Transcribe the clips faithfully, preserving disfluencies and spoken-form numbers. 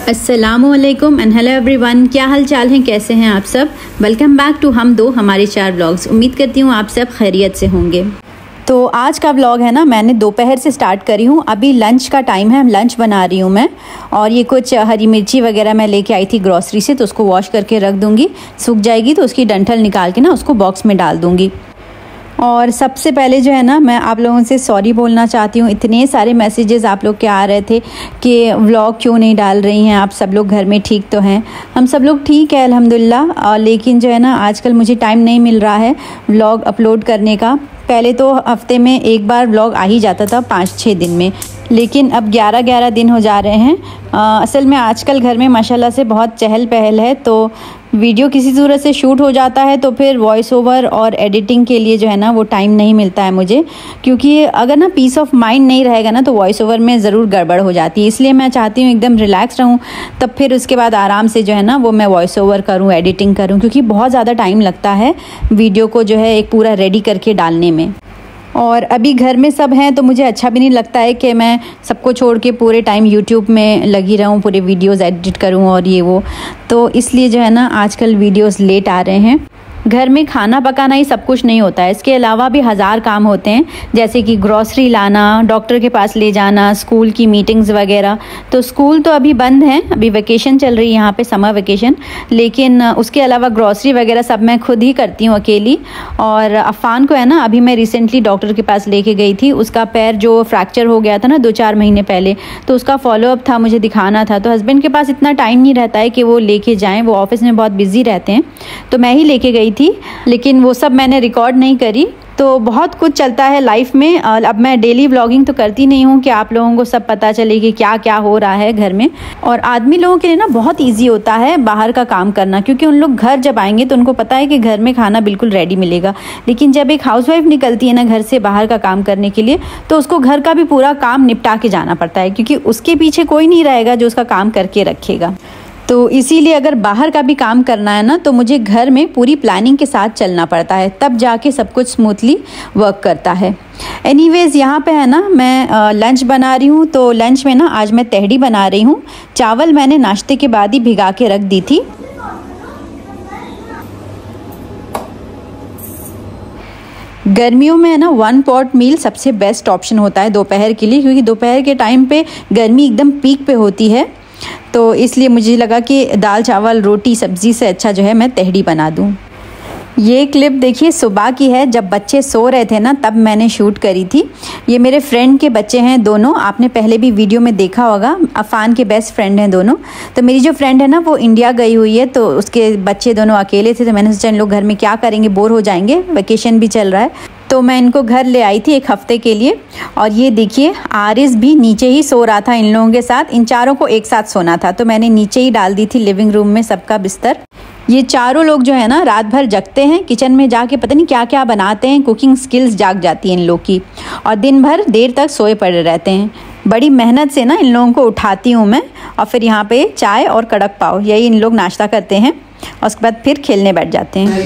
अस्सलामुअलैकुम and hello everyone, क्या हाल चाल हैं, कैसे हैं आप सब। वेलकम बैक टू हम दो हमारे चार व्लॉग्स। उम्मीद करती हूँ आप सब खैरियत से होंगे। तो आज का व्लॉग है ना, मैंने दोपहर से स्टार्ट करी हूँ। अभी लंच का टाइम है, लंच बना रही हूँ मैं। और ये कुछ हरी मिर्ची वगैरह मैं लेके आई थी ग्रॉसरी से, तो उसको वॉश करके रख दूँगी। सूख जाएगी तो उसकी डंठल निकाल के ना उसको बॉक्स में डाल दूँगी। और सबसे पहले जो है ना, मैं आप लोगों से सॉरी बोलना चाहती हूँ। इतने सारे मैसेजेस आप लोग के आ रहे थे कि व्लॉग क्यों नहीं डाल रही हैं, आप सब लोग घर में ठीक तो हैं। हम सब लोग ठीक है अल्हम्दुलिल्लाह, लेकिन जो है ना आजकल मुझे टाइम नहीं मिल रहा है व्लॉग अपलोड करने का। पहले तो हफ्ते में एक बार व्लॉग आ ही जाता था, पाँच छः दिन में, लेकिन अब ग्यारह ग्यारह दिन हो जा रहे हैं। आ, असल में आजकल घर में माशाल्लाह से बहुत चहल पहल है, तो वीडियो किसी सूरत से शूट हो जाता है तो फिर वॉइस ओवर और एडिटिंग के लिए जो है ना वो टाइम नहीं मिलता है मुझे। क्योंकि अगर ना पीस ऑफ माइंड नहीं रहेगा ना तो वॉइस ओवर में ज़रूर गड़बड़ हो जाती है। इसलिए मैं चाहती हूँ एकदम रिलैक्स रहूँ, तब फिर उसके बाद आराम से जो है ना वो मैं वॉइस ओवर करूँ, एडिटिंग करूँ, क्योंकि बहुत ज़्यादा टाइम लगता है वीडियो को जो है एक पूरा रेडी करके डालने में। और अभी घर में सब हैं तो मुझे अच्छा भी नहीं लगता है कि मैं सबको छोड़ के पूरे टाइम यूट्यूब में लगी रहूं, पूरे वीडियोस एडिट करूं और ये वो। तो इसलिए जो है ना आजकल वीडियोस लेट आ रहे हैं। घर में खाना पकाना ही सब कुछ नहीं होता है, इसके अलावा भी हज़ार काम होते हैं, जैसे कि ग्रॉसरी लाना, डॉक्टर के पास ले जाना, स्कूल की मीटिंग्स वगैरह। तो स्कूल तो अभी बंद हैं, अभी वेकेशन चल रही है यहाँ पे, समर वेकेशन, लेकिन उसके अलावा ग्रॉसरी वगैरह सब मैं खुद ही करती हूँ अकेली। और अफ़ान को है ना अभी मैं रिसेंटली डॉक्टर के पास लेके गई थी, उसका पैर जो फ्रैक्चर हो गया था ना दो चार महीने पहले, तो उसका फॉलोअप था, मुझे दिखाना था। तो हस्बैंड के पास इतना टाइम नहीं रहता है कि वो लेके जाएँ, वो ऑफिस में बहुत बिजी रहते हैं, तो मैं ही लेके गई थी, लेकिन वो सब मैंने रिकॉर्ड नहीं करी। तो बहुत कुछ चलता है लाइफ में। अब मैं डेली व्लॉगिंग तो करती नहीं हूँ कि आप लोगों को सब पता चले कि क्या क्या हो रहा है घर में। और आदमी लोगों के लिए ना बहुत इजी होता है बाहर का काम करना, क्योंकि उन लोग घर जब आएंगे तो उनको पता है कि घर में खाना बिल्कुल रेडी मिलेगा। लेकिन जब एक हाउसवाइफ निकलती है ना घर से बाहर का काम करने के लिए, तो उसको घर का भी पूरा काम निपटा के जाना पड़ता है, क्योंकि उसके पीछे कोई नहीं रहेगा जो उसका काम करके रखेगा। तो इसीलिए अगर बाहर का भी काम करना है ना तो मुझे घर में पूरी प्लानिंग के साथ चलना पड़ता है, तब जाके सब कुछ स्मूथली वर्क करता है। एनीवेज़ यहाँ पे है ना मैं लंच बना रही हूँ। तो लंच में ना आज मैं तहड़ी बना रही हूँ। चावल मैंने नाश्ते के बाद ही भिगा के रख दी थी। गर्मियों में है ना वन पॉट मील सबसे बेस्ट ऑप्शन होता है दोपहर के लिए, क्योंकि दोपहर के टाइम पे गर्मी एकदम पीक पे होती है। तो इसलिए मुझे लगा कि दाल चावल रोटी सब्ज़ी से अच्छा जो है मैं तहड़ी बना दूं। ये क्लिप देखिए सुबह की है, जब बच्चे सो रहे थे ना तब मैंने शूट करी थी। ये मेरे फ्रेंड के बच्चे हैं दोनों, आपने पहले भी वीडियो में देखा होगा। अफ़ान के बेस्ट फ्रेंड हैं दोनों। तो मेरी जो फ्रेंड है ना वो इंडिया गई हुई है, तो उसके बच्चे दोनों अकेले थे। तो मैंने सोचा इन लोग घर में क्या करेंगे, बोर हो जाएंगे, वेकेशन भी चल रहा है, तो मैं इनको घर ले आई थी एक हफ़्ते के लिए। और ये देखिए आरिस भी नीचे ही सो रहा था इन लोगों के साथ। इन चारों को एक साथ सोना था, तो मैंने नीचे ही डाल दी थी लिविंग रूम में सबका बिस्तर। ये चारों लोग जो है ना रात भर जगते हैं, किचन में जाके पता नहीं क्या क्या बनाते हैं, कुकिंग स्किल्स जाग जाती हैं इन लोग की, और दिन भर देर तक सोए पड़े रहते हैं। बड़ी मेहनत से ना इन लोगों को उठाती हूँ मैं, और फिर यहाँ पे चाय और कड़क पाव यही इन लोग नाश्ता करते हैं, और उसके बाद फिर खेलने बैठ जाते हैं।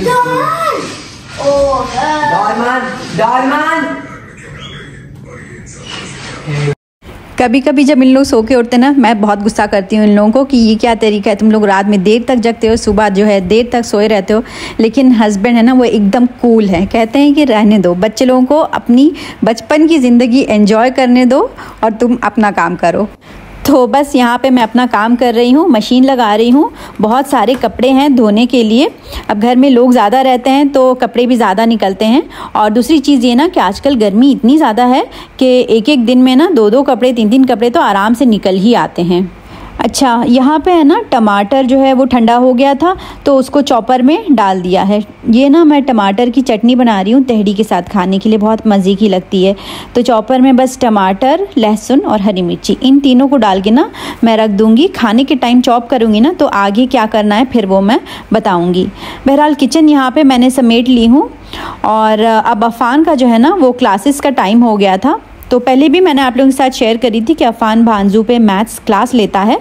कभी कभी जब इन लोग सो के उठते ना, मैं बहुत गुस्सा करती हूँ इन लोगों को कि ये क्या तरीका है, तुम लोग रात में देर तक जगते हो, सुबह जो है देर तक सोए रहते हो। लेकिन हस्बैंड है ना वो एकदम कूल है, कहते हैं कि रहने दो, बच्चे लोगों को अपनी बचपन की ज़िंदगी एंजॉय करने दो और तुम अपना काम करो। तो बस यहाँ पे मैं अपना काम कर रही हूँ, मशीन लगा रही हूँ। बहुत सारे कपड़े हैं धोने के लिए। अब घर में लोग ज़्यादा रहते हैं तो कपड़े भी ज़्यादा निकलते हैं। और दूसरी चीज़ ये ना कि आजकल गर्मी इतनी ज़्यादा है कि एक एक दिन में ना दो दो कपड़े तीन तीन कपड़े तो आराम से निकल ही आते हैं। अच्छा, यहाँ पे है ना टमाटर जो है वो ठंडा हो गया था, तो उसको चॉपर में डाल दिया है। ये ना मैं टमाटर की चटनी बना रही हूँ तहड़ी के साथ खाने के लिए, बहुत मज़े की लगती है। तो चॉपर में बस टमाटर, लहसुन और हरी मिर्ची, इन तीनों को डाल के ना मैं रख दूँगी। खाने के टाइम चॉप करूँगी ना तो आगे क्या करना है फिर वो मैं बताऊँगी। बहरहाल किचन यहाँ पर मैंने समेट ली हूँ। और अब अफ़ान का जो है ना वो क्लासेस का टाइम हो गया था। तो पहले भी मैंने आप लोगों के साथ शेयर करी थी कि अफ़ान भांजू पे मैथ्स क्लास लेता है।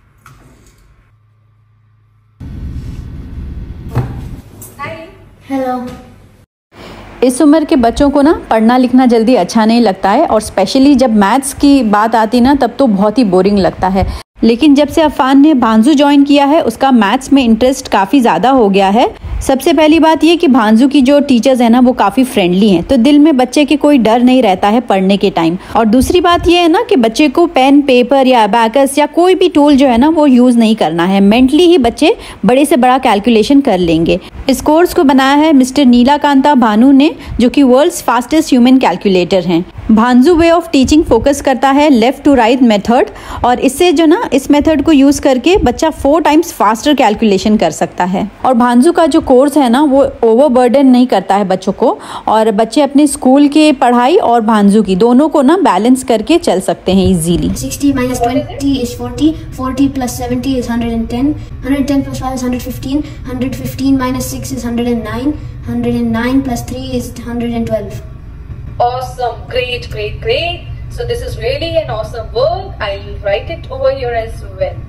हेलो। इस उम्र के बच्चों को ना पढ़ना लिखना जल्दी अच्छा नहीं लगता है, और स्पेशली जब मैथ्स की बात आती ना तब तो बहुत ही बोरिंग लगता है। लेकिन जब से अफान ने भांजू ज्वाइन किया है उसका मैथ्स में इंटरेस्ट काफ़ी ज़्यादा हो गया है। सबसे पहली बात ये कि भांजू की जो टीचर्स है ना वो काफ़ी फ्रेंडली हैं, तो दिल में बच्चे के कोई डर नहीं रहता है पढ़ने के टाइम। और दूसरी बात ये है ना कि बच्चे को पेन पेपर या अबैकस या कोई भी टूल जो है ना वो यूज़ नहीं करना है, मेंटली ही बच्चे बड़े से बड़ा कैलकुलेशन कर लेंगे। इस कोर्स को बनाया है मिस्टर नीलाकांता भानु ने, जो कि वर्ल्ड्स फास्टेस्ट ह्यूमन कैलकुलेटर हैं। Bhanzu way of teaching focus करता है लेफ्ट टू राइट मेथड, और इससे जो ना इस मेथड को यूज़ करके बच्चा फोर टाइम्स फास्टर कैलकुलेशन कर सकता है। और भांजू का जो कोर्स है ना वो ओवरबर्डन नहीं करता है बच्चों को, और बच्चे अपने स्कूल के पढ़ाई और भांजू की दोनों को ना बैलेंस करके चल सकते हैं easily. sixty minus twenty is forty, forty plus seventy is one hundred ten, one hundred ten plus five is one hundred fifteen, one hundred fifteen minus six is one hundred nine, one hundred nine plus three is one hundred twelve. Awesome, great, great, great. So this is really an awesome work. I'll write it over here as well.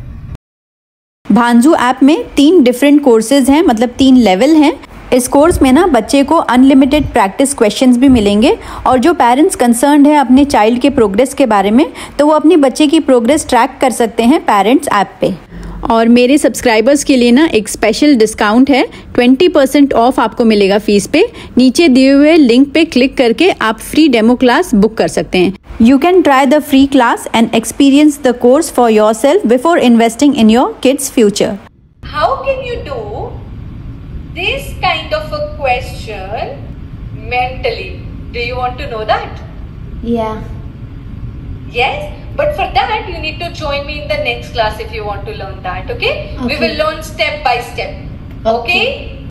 Bhanzu app में तीन different courses हैं, मतलब तीन level हैं। इस course में ना बच्चे को अनलिमिटेड प्रैक्टिस क्वेश्चंस भी मिलेंगे, और जो पेरेंट्स कंसर्न्ड है अपने चाइल्ड के प्रोग्रेस के बारे में तो वो अपने बच्चे की प्रोग्रेस ट्रैक कर सकते हैं पेरेंट्स ऐप पे। और मेरे सब्सक्राइबर्स के लिए ना एक स्पेशल डिस्काउंट है, ट्वेंटी परसेंट ऑफ आपको मिलेगा फीस पे। नीचे दिए हुए लिंक पे क्लिक करके आप फ्री डेमो क्लास बुक कर सकते हैं। You can try the free class and experience the course for yourself before investing in your kids future. How can you do this kind of a question mentally? Do you want to know that? Yeah. Yes, but for that you need to join me in the next class if you want to learn that, okay? Okay. We will learn step by step, okay?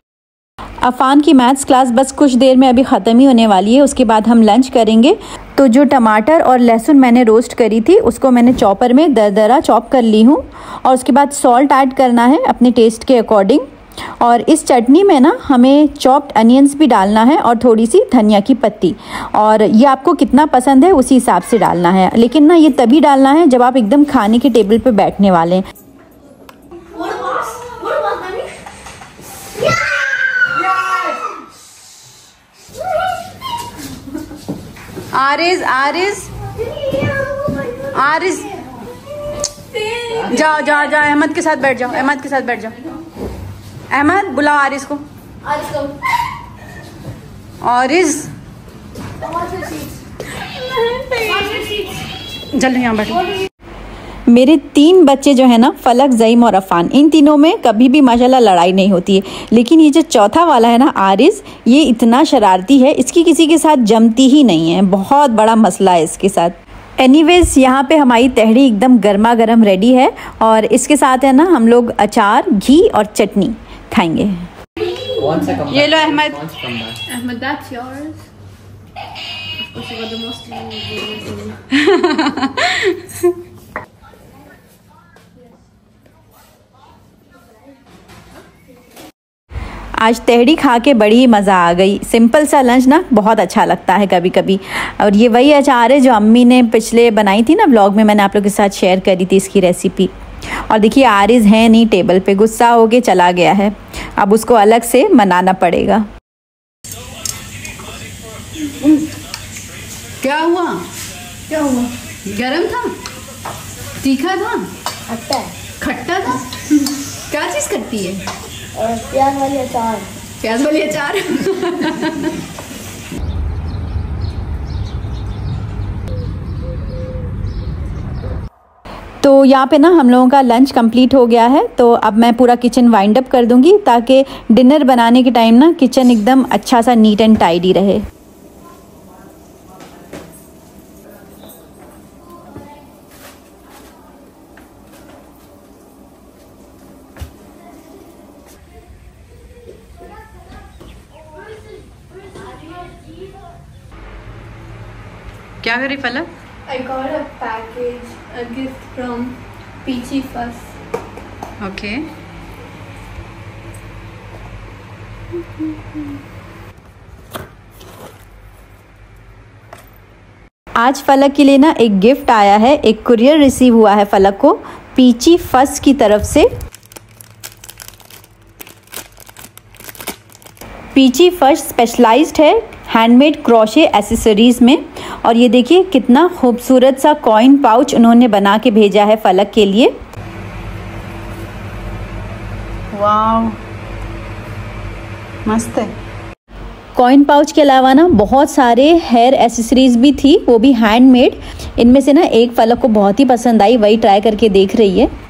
Afan की maths class बस कुछ देर में अभी ख़त्म ही होने वाली है, उसके बाद हम लंच करेंगे। तो जो टमाटर और लहसुन मैंने रोस्ट करी थी उसको मैंने चॉपर में दरदरा चॉप कर ली हूँ, और उसके बाद सॉल्ट ऐड करना है अपने टेस्ट के अकॉर्डिंग। और इस चटनी में ना हमें चॉप्ड अनियंस भी डालना है और थोड़ी सी धनिया की पत्ती, और ये आपको कितना पसंद है उसी हिसाब से डालना है, लेकिन ना ये तभी डालना है जब आप एकदम खाने के टेबल पे बैठने वाले हैं। आरिज आरिज आरिज जाओ जाओ जाओ, अहमद के साथ बैठ जाओ, अहमद के साथ बैठ जाओ। अहमद बुलाओ आरिज को। आरिज जल्दी यहाँ बैठो। मेरे तीन बच्चे जो है ना, फलक, ज़ईम और अफान, इन तीनों में कभी भी माशाल्लाह लड़ाई नहीं होती है, लेकिन ये जो चौथा वाला है ना आरिज, ये इतना शरारती है, इसकी किसी के साथ जमती ही नहीं है, बहुत बड़ा मसला है इसके साथ। एनीवेज यहाँ पे हमारी तहरी एकदम गर्मा गर्म रेडी है, और इसके साथ है ना हम लोग अचार, घी और चटनी खाएंगे। ये लो Ahmad. Ahmed, that's yours. Of course, you got the most. आज तहरी खा के बड़ी मज़ा आ गई। सिंपल सा लंच ना बहुत अच्छा लगता है कभी कभी। और ये वही अचार है जो अम्मी ने पिछले बनाई थी ना व्लॉग में, मैंने आप लोगों के साथ शेयर करी थी इसकी रेसिपी। और देखिए आरिज है नहीं टेबल पे, गुस्सा हो के चला गया है, अब उसको अलग से मनाना पड़ेगा। क्या हुआ? क्या हुआ? गरम था? तीखा था? खट्टा खट्टा था? क्या चीज़ खट्टी है? और प्याज वाली अचार। प्याज वाली अचार। तो यहाँ पे ना हम लोगों का लंच कंप्लीट हो गया है, तो अब मैं पूरा किचन वाइंड अप कर दूंगी ताकि डिनर बनाने के टाइम ना किचन एकदम अच्छा सा नीट एंड टाइडी रहे। क्या करी फलक? I got a package, a gift from Peachy Fuss. Okay. आज फलक के लिए ना एक गिफ्ट आया है, एक कुरियर रिसीव हुआ है फलक को पीची फस की तरफ से। पीची फस स्पेशलाइज्ड है हैंडमेड क्रोशे एसेसरीज़ में, और ये देखिए कितना खूबसूरत सा कॉइन पाउच उन्होंने बना के भेजा है फलक के लिए। वाव, मस्त है। कॉइन पाउच के अलावा ना बहुत सारे हेयर एसेसरीज भी थी, वो भी हैंडमेड। इनमें से ना एक फलक को बहुत ही पसंद आई, वही ट्राई करके देख रही है।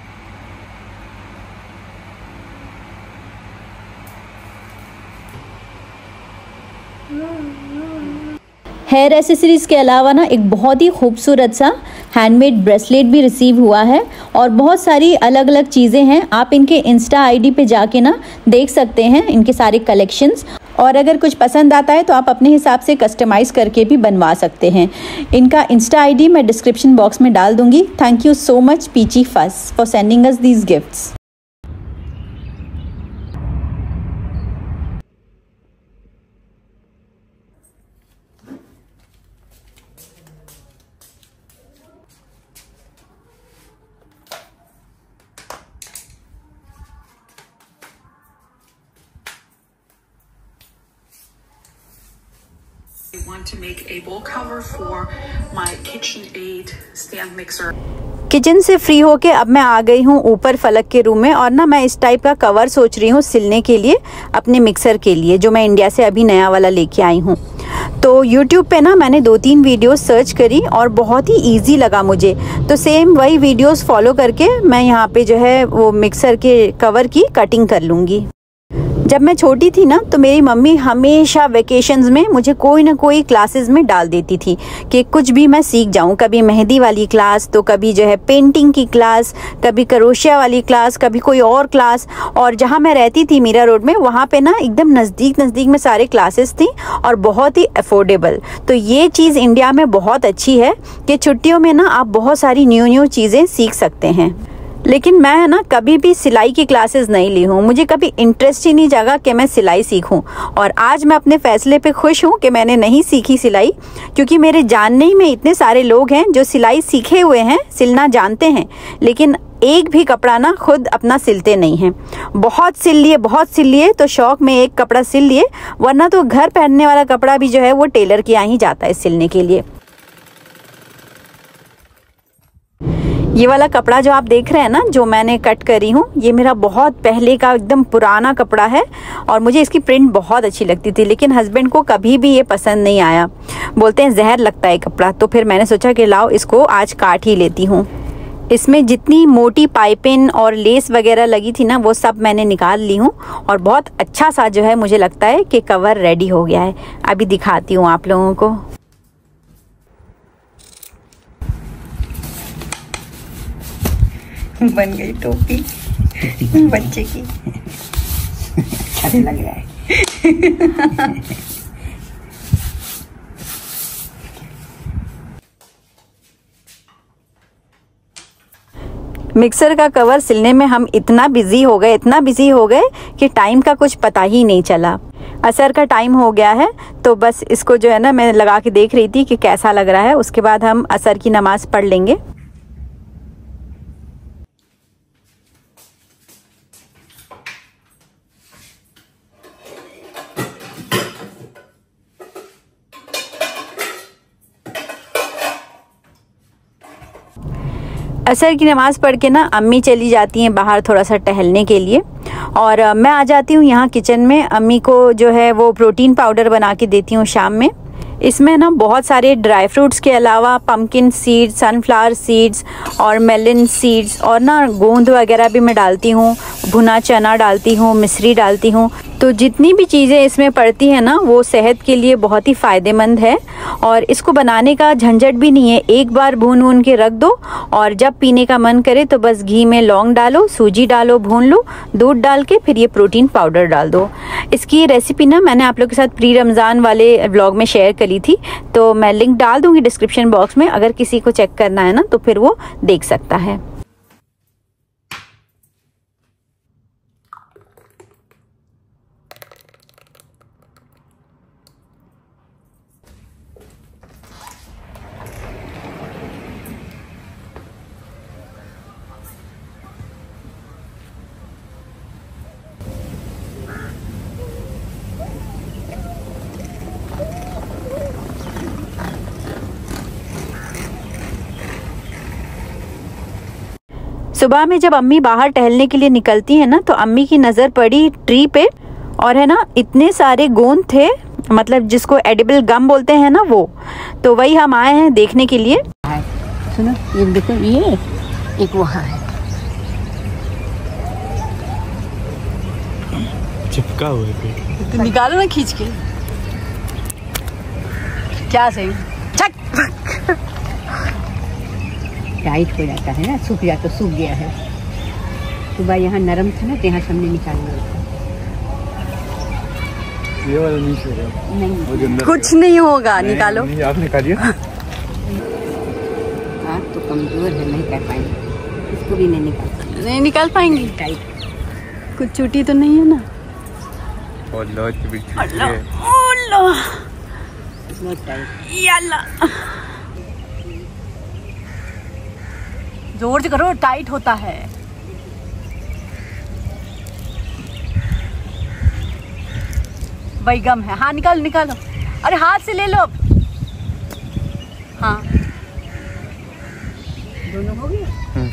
हेयर एसेसरीज के अलावा ना एक बहुत ही खूबसूरत सा हैंडमेड ब्रेसलेट भी रिसीव हुआ है और बहुत सारी अलग अलग चीज़ें हैं। आप इनके इंस्टा आईडी पे जाके ना देख सकते हैं इनके सारे कलेक्शंस, और अगर कुछ पसंद आता है तो आप अपने हिसाब से कस्टमाइज़ करके भी बनवा सकते हैं। इनका इंस्टा आईडी मैं डिस्क्रिप्शन बॉक्स में डाल दूँगी। Thank you so much Peachy Fuss for sending us these gifts. I want to make a bowl cover for my KitchenAid stand mixer. Kitchen से फ्री होके अब मैं आ गई हूँ ऊपर फलक के रूम में, और ना मैं इस टाइप का कवर सोच रही हूँ सिलने के लिए अपने मिक्सर के लिए, जो मैं इंडिया से अभी नया वाला लेके आई हूँ। तो YouTube पे ना मैंने दो तीन वीडियोस सर्च करी और बहुत ही इजी लगा मुझे, तो सेम वही वीडियोस फॉलो करके मैं यहाँ पे जो है वो मिक्सर के कवर की कटिंग कर लूँगी। जब मैं छोटी थी ना तो मेरी मम्मी हमेशा वेकेशंस में मुझे कोई ना कोई क्लासेस में डाल देती थी कि कुछ भी मैं सीख जाऊं। कभी मेहंदी वाली क्लास, तो कभी जो है पेंटिंग की क्लास, कभी क्रोशिया वाली क्लास, कभी कोई और क्लास। और जहां मैं रहती थी मीरा रोड में, वहां पे ना एकदम नज़दीक नज़दीक में सारे क्लासेस थी और बहुत ही अफोर्डेबल। तो ये चीज़ इंडिया में बहुत अच्छी है कि छुट्टियों में ना आप बहुत सारी न्यू न्यू चीज़ें सीख सकते हैं। लेकिन मैं ना कभी भी सिलाई की क्लासेस नहीं ली हूँ, मुझे कभी इंटरेस्ट ही नहीं जागा कि मैं सिलाई सीखूं। और आज मैं अपने फ़ैसले पे खुश हूँ कि मैंने नहीं सीखी सिलाई, क्योंकि मेरे जानने ही में इतने सारे लोग हैं जो सिलाई सीखे हुए हैं, सिलना जानते हैं, लेकिन एक भी कपड़ा ना खुद अपना सिलते नहीं हैं। बहुत सिल लिए बहुत सिल लिए तो शौक में एक कपड़ा सिल लिए, वरना तो घर पहनने वाला कपड़ा भी जो है वो टेलर के यहाँ ही जाता है सिलने के लिए। ये वाला कपड़ा जो आप देख रहे हैं ना, जो मैंने कट करी हूँ, ये मेरा बहुत पहले का एकदम पुराना कपड़ा है और मुझे इसकी प्रिंट बहुत अच्छी लगती थी, लेकिन हस्बैंड को कभी भी ये पसंद नहीं आया। बोलते हैं जहर लगता है कपड़ा। तो फिर मैंने सोचा कि लाओ इसको आज काट ही लेती हूँ। इसमें जितनी मोटी पाइपिंग और लेस वगैरह लगी थी ना, वो सब मैंने निकाल ली हूँ और बहुत अच्छा सा जो है मुझे लगता है कि कवर रेडी हो गया है। अभी दिखाती हूँ आप लोगों को। बन गई टोपी बच्चे की। अच्छा लग रहा है। मिक्सर का कवर सिलने में हम इतना बिजी हो गए इतना बिजी हो गए कि टाइम का कुछ पता ही नहीं चला। असर का टाइम हो गया है, तो बस इसको जो है ना मैं लगा के देख रही थी कि कैसा लग रहा है। उसके बाद हम असर की नमाज पढ़ लेंगे। असर की नमाज़ पढ़ के ना अम्मी चली जाती हैं बाहर थोड़ा सा टहलने के लिए, और मैं आ जाती हूँ यहाँ किचन में। अम्मी को जो है वो प्रोटीन पाउडर बना के देती हूँ शाम में। इसमें ना बहुत सारे ड्राई फ्रूट्स के अलावा पम्पकिन सीड्स, सनफ्लावर सीड्स और मेलन सीड्स और ना गोंद वगैरह भी मैं डालती हूँ, भुना चना डालती हूँ, मिश्री डालती हूँ। तो जितनी भी चीज़ें इसमें पड़ती हैं ना, वो सेहत के लिए बहुत ही फ़ायदेमंद है और इसको बनाने का झंझट भी नहीं है। एक बार भून भून के रख दो और जब पीने का मन करे तो बस घी में लौंग डालो, सूजी डालो, भून लो, दूध डाल के फिर ये प्रोटीन पाउडर डाल दो। इसकी रेसिपी ना मैंने आप लोग के साथ प्री रमज़ान वाले व्लॉग में शेयर करी थी, तो मैं लिंक डाल दूँगी डिस्क्रिप्शन बॉक्स में। अगर किसी को चेक करना है ना तो फिर वो देख सकता है। सुबह में जब अम्मी बाहर टहलने के लिए निकलती है ना, तो अम्मी की नज़र पड़ी ट्री पे, और है ना इतने सारे गोंद थे, मतलब जिसको एडिबल गम बोलते हैं ना वो, तो वही हम आए हैं देखने के लिए। सुनो ये देखो, ये एक वहाँ है चिपका हुआ है, तो निकालो ना खींच के। क्या सही टाइट हो जाता है ना, सूख जाता, सूख गया है। सुबह यहाँ नरम था ना, तो यहाँ हमने निकाल लिया। ये वाला नहीं छोड़ा, नहीं कुछ नहीं होगा, निकालो। नहीं, आप निकालिए। हाथ तो कमजोर है, नहीं कर पाएंगे, इसको भी नहीं निकाल पाएंगे। नहीं निकाल पाएंगे, टाइट कुछ चूटी तो नहीं है ना। और लो भी बहुत टाइट। याल्ला, जोर से करो, टाइट होता है। बैगम है। हाँ निकालो निकालो, अरे हाथ से ले लो। हाँ दोनों हो गए।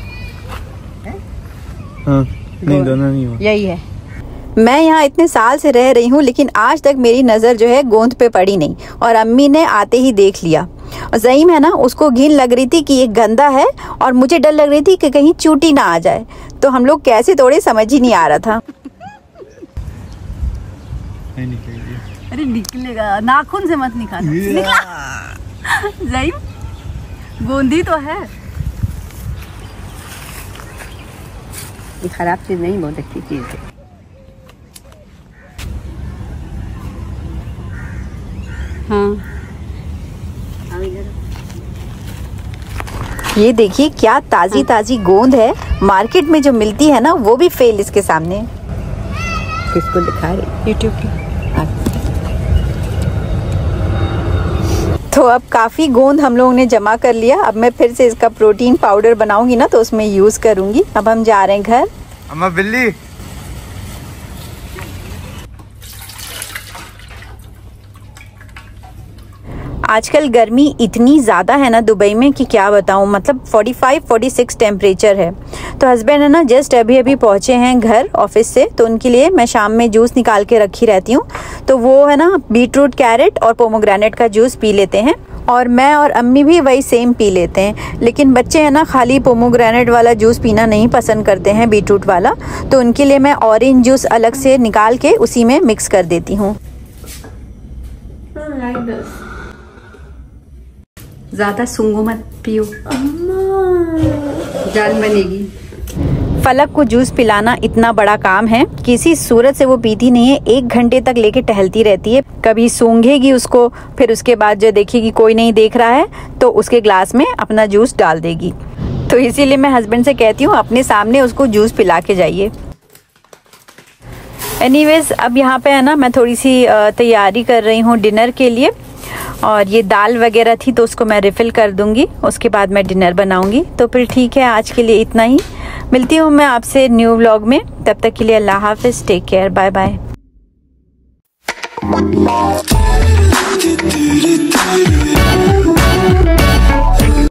हाँ, नहीं दोनों नहीं हो। यही है। मैं यहाँ इतने साल से रह रही हूँ, लेकिन आज तक मेरी नज़र जो है गोंद पे पड़ी नहीं, और अम्मी ने आते ही देख लिया। और ज़ईम है ना, उसको घिन लग रही थी कि ये गंदा है, और मुझे डर लग रही थी कि कहीं चूटी ना आ जाए, तो हम लोग कैसे तोड़े समझ ही नहीं आ रहा था। नहीं निकलेगी। अरे निकलेगा, नाखून से मत निकालो। निकला ज़ईम, गोंदी तो है। ये खराब चीज नहीं, बहुत अच्छी चीज है। हाँ ये देखिए क्या ताज़ी ताज़ी गोंद है, मार्केट में जो मिलती है ना वो भी फेल इसके सामने। किसको दिखा रही? यूट्यूब पे। तो अब काफ़ी गोंद हम लोगों ने जमा कर लिया। अब मैं फिर से इसका प्रोटीन पाउडर बनाऊंगी ना, तो उसमें यूज़ करूंगी। अब हम जा रहे हैं घर। अम्मा बिल्ली, आजकल गर्मी इतनी ज़्यादा है ना दुबई में कि क्या बताऊँ, मतलब पैंतालीस छियालीस टेम्परेचर है। तो हस्बैंड है ना जस्ट अभी अभी पहुँचे हैं घर ऑफिस से, तो उनके लिए मैं शाम में जूस निकाल के रखी रहती हूँ। तो वो है ना बीटरूट, कैरेट और पोमोग्रेनेट का जूस पी लेते हैं, और मैं और अम्मी भी वही सेम पी लेते हैं। लेकिन बच्चे हैं ना खाली पोमोग्रेनेट वाला जूस पीना नहीं पसंद करते हैं, बीटरूट वाला, तो उनके लिए मैं ऑरेंज जूस अलग से निकाल के उसी में मिक्स कर देती हूँ। ज्यादा सूंघो मत, पियो, जान बनेगी। फलक को जूस पिलाना इतना बड़ा काम है, किसी सूरत से वो पीती नहीं है। एक घंटे तक लेके टहलती रहती है, कभी सूंघेगी उसको, फिर उसके बाद जो देखेगी कोई नहीं देख रहा है तो उसके ग्लास में अपना जूस डाल देगी। तो इसीलिए मैं हस्बैंड से कहती हूँ अपने सामने उसको जूस पिला के जाइए। एनीवेज अब यहाँ पे है ना मैं थोड़ी सी तैयारी कर रही हूँ डिनर के लिए, और ये दाल वगैरह थी तो उसको मैं रिफ़िल कर दूंगी, उसके बाद मैं डिनर बनाऊंगी। तो फिर ठीक है, आज के लिए इतना ही। मिलती हूँ मैं आपसे न्यू व्लॉग में, तब तक के लिए अल्लाह हाफिज़, टेक केयर, बाय बाय।